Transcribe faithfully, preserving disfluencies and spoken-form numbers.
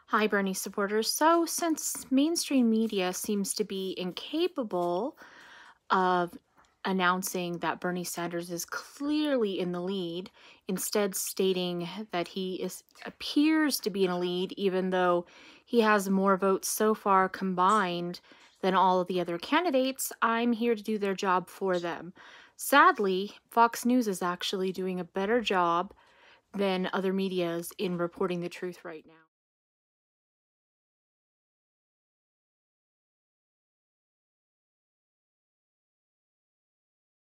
Hi, Bernie supporters. So, since mainstream media seems to be incapable of announcing that Bernie Sanders is clearly in the lead, instead stating that he is appears to be in a lead, even though he has more votes so far combined than all of the other candidates, I'm here to do their job for them. Sadly, Fox News is actually doing a better job than other medias in reporting the truth right now.